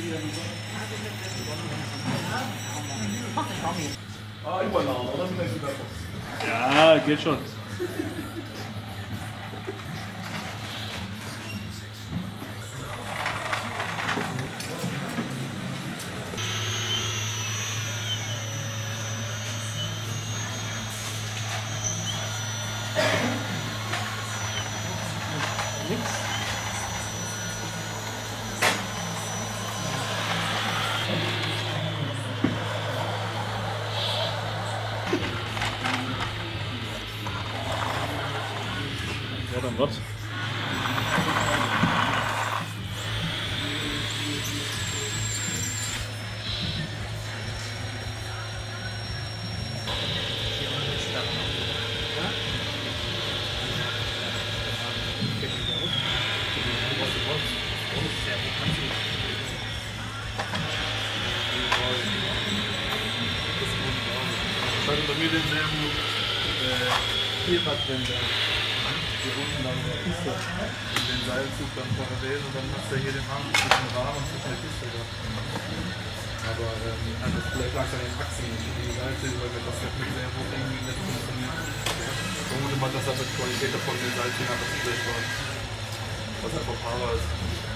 Überladen, oder? Ja, geht schon. Ja, dann was? Ich hatte bei mir denselben Vierrad drin, hier unten dann der Kiste. Den Seilzug dann parallel und dann hast du hier den Arm zwischen dem Rahmen und zwischen der Kiste da. Aber also vielleicht lag es an den Achsen, die Seilzüge, weil das jetzt mit Servo irgendwie nicht funktioniert. Ich vermute mal, dass das mit Qualität davon den Seilzügen einfach zu schlecht war. Was einfach Power ist.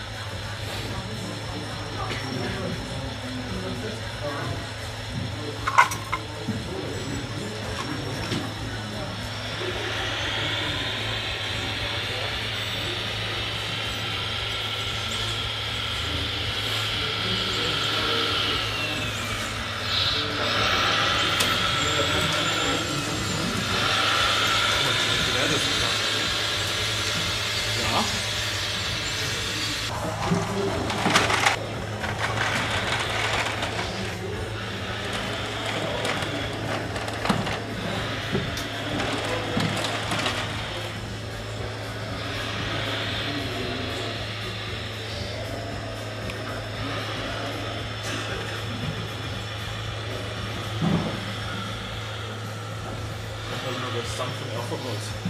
Ja. Also nur das Dampf von Erfurt raus.